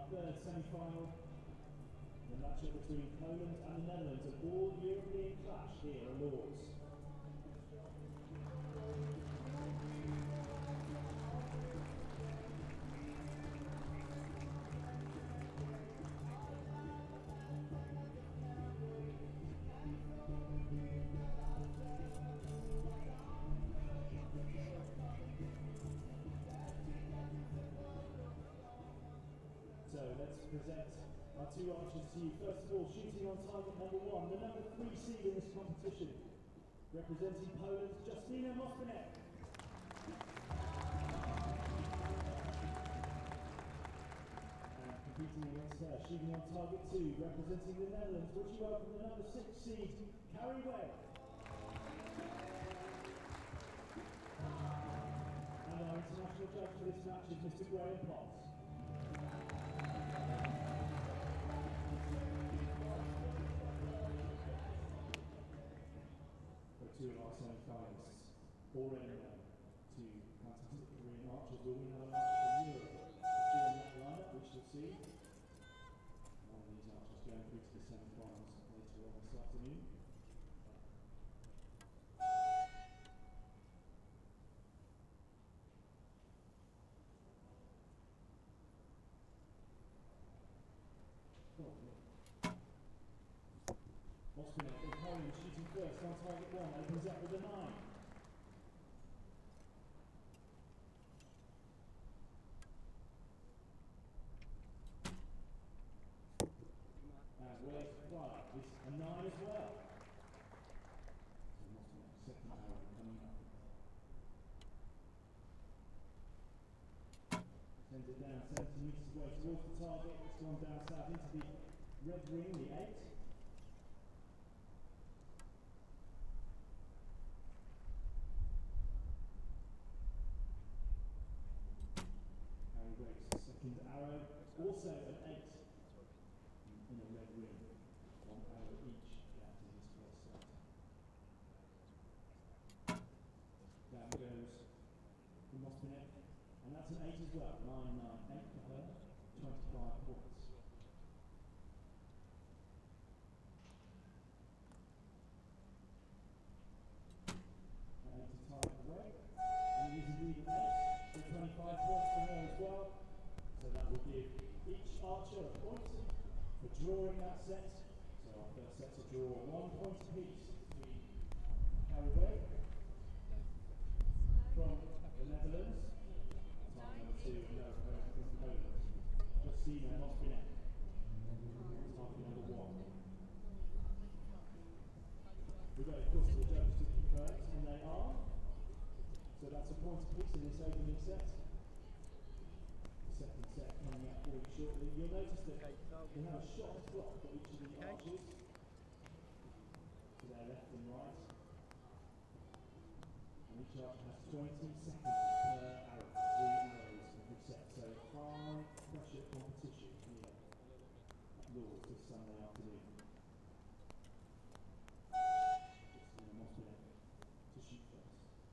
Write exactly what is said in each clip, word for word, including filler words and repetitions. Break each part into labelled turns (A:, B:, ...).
A: third semi-final. The matchup between Poland and the Netherlands, an all-European clash here at Lords. So let's present our two archers to you. First of all, shooting on target number one, the number three seed in this competition, representing Poland, Justyna Mospinek. And competing against her, shooting on target two, representing the Netherlands, would you welcome the number six seed, Carrie Wegh. And our international judge for this match is Mister Graham Potts. Two of our semi-finalists already know two fantastic Korean archers. Will we have an archer from Europe to join that lineup, which we'll see. One of these archers going through to the semi-finals later on this afternoon. Mospinek of Poland shooting first on target one, opens up with a nine. And Wegh's fire is a nine as well. So Mospinek's second arrow coming up. Sends it down seventy metres away towards the target. It's gone down south into the red ring, the eight. Second arrow, also an eight in a red ring. One arrow each down to his first set. Down goes the Mospinek, and that's an eight as well. nine nine eight for her, twenty-five points. An eight to tie for Wegh, and it is indeed an eight, so twenty-five points for her as well. So that will give each archer a point for drawing that set. So our first set to draw one point apiece between Carrie Wegh from the Netherlands, target number two, no opponent from Poland, Justyna Mospinek, target number one. We've got, of course, the judges to confirm, and they are. So that's a point apiece in this opening set. Second set coming up for you shortly. You'll notice that we have a shot clock for each of the archers to their left and right. And each archer has twenty seconds per arrow, three arrows every set. So high pressure competition here at Lords this Sunday afternoon. Justyna Mospinek to shoot first.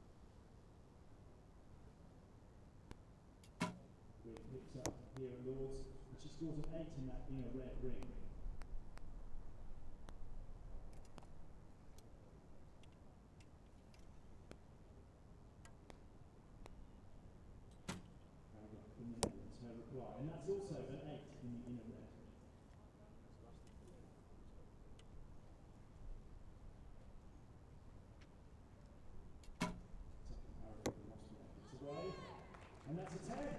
A: Picks up here at Lords, and she scores an eight in that inner red ring. And we've got the Netherlands, her reply, and that's also an eight in the inner red. Second arrow for Mospinek, it's away, and that's a ten.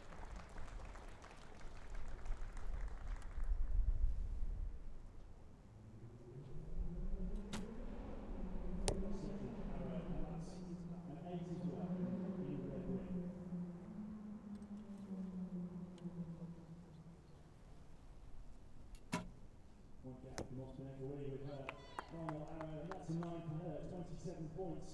A: Point gap for Mospinek away with her final arrow, and that's a nine for her, twenty-seven points.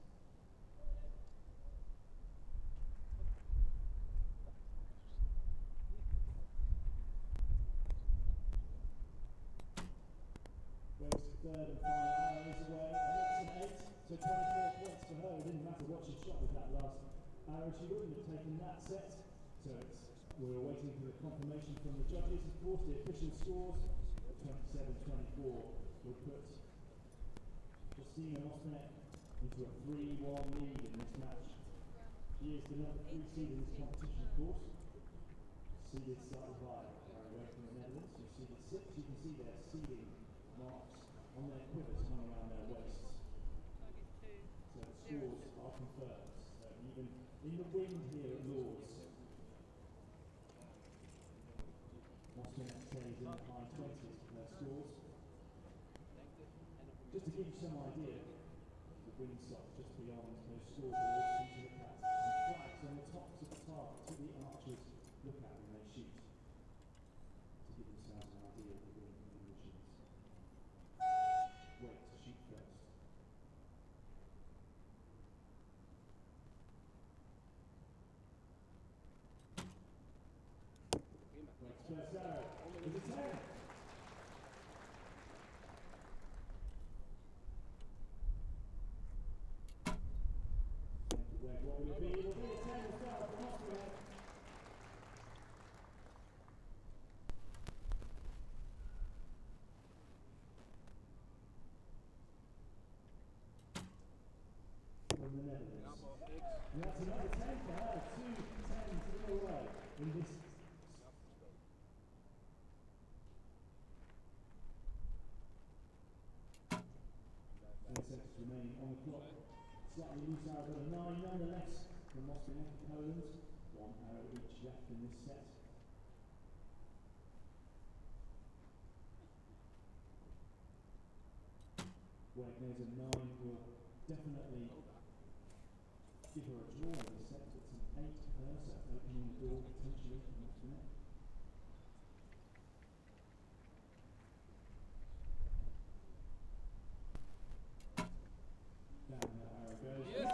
A: Wegh's third and final arrow is away, and that's an eight, so twenty-four points for her. It didn't matter what she shot with that last arrow, she wouldn't have taken that set. So it's we're waiting for the confirmation from the judges. Of course, the official scores, twenty-seven twenty-four, will put Justyna Mospinek into a three one lead in this match. She is the number three seed in this competition, of course. Seeded slightly higher, Carrie Wegh from the Netherlands. You're seeded six. You can see their seeding marks on their quivers coming around their waists. So the scores are confirmed. So even in the wind here at Lords, Mospinek stays in the high twenties for their scores. Just to give you some idea, the windsock just beyond those scoreboards, you can look at, and flags on the tops of the target to the archers look at when they shoot, to give themselves an idea of the wind conditions. Wait to shoot first. Wait's first arrow is a ten. What will it be? It will be a ten as well for Mospinek. From the Netherlands. And that's another ten for her. Two tens in a row in this. ten seconds remaining on the clock. Slightly loose arrow, but a nine nonetheless from Mospinek and Poland. One arrow each left in this set. Wegh knows a nine will definitely give her a draw in this set. It's an eight for her, so opening the door potentially for Mospinek. Down that arrow goes. Yeah.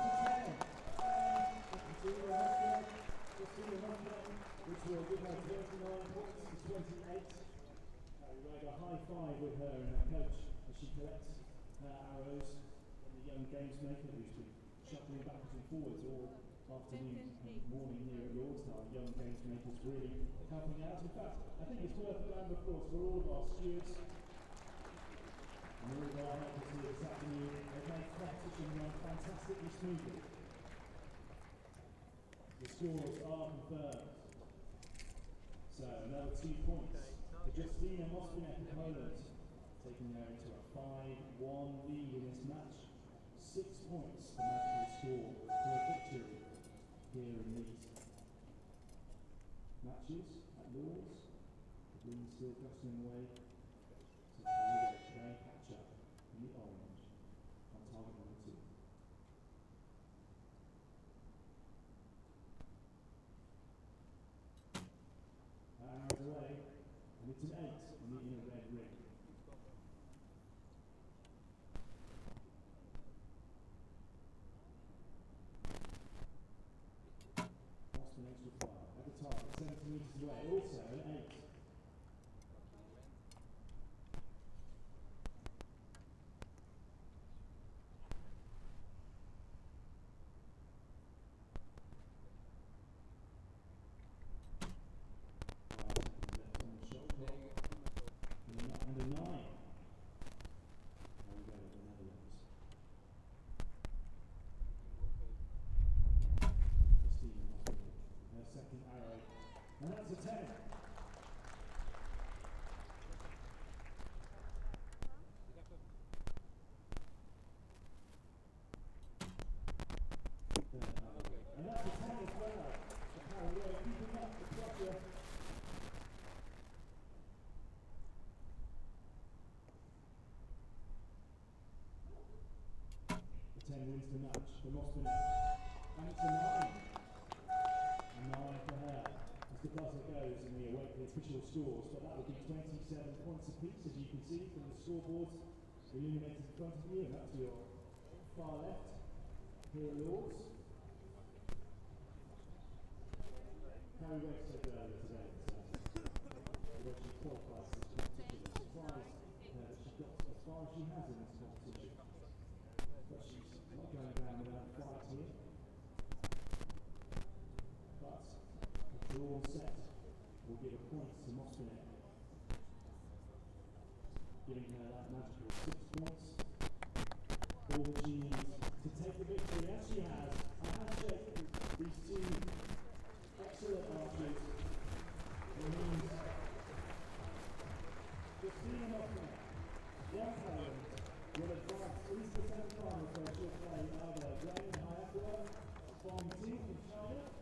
A: Justyna Mospinek, which will give her thirty-nine points to twenty-eight. Carrie Wegh a high five with her and her coach as she collects her arrows. And the young gamesmaker who's been shuffling backwards and forwards all afternoon and morning here at Lords. Our young gamemakers really helping out. In fact, I think it's worth a round of applause for all of our stewards. And all of our helpers here this afternoon, they've made competition run fantastically smoothly. The scores are confirmed. So another two points for Justyna Mospinek of Poland, taking her into a five one lead in this match. Six points the match will score for a victory here in these matches at Lords. The wind still gusting away. So Carrie Wegh catch up in the orange on target number two. Arrows away, and it's an eight on the inner red ring. Mostinek's reply at the target, seventy metres away, also an eight. And that's a ten. And that's a ten as well. For Carrie Wegh, keeping up the pressure. The ten wins the match for Mospinek. And it's a nine. A nine for her. The buzzer goes and we await the official scores, but that will be twenty-seven points apiece, as you can see from the scoreboards illuminated in front of you, and that's your far left here at Lords. Carrie Wegh said earlier today that uh, when she qualifies for this competition, it's surprised uh, that she got as far as she has in this competition. But she's not going down without a fight here. But drawn set will give a point to Mospinek, giving her that magical six points. All that she needs to take the victory, as she has a handshake with these two excellent archers. It means Justyna Mospinek, young talent, will advance into the semi-finals where she'll play either Glenn Hayakwa from team from China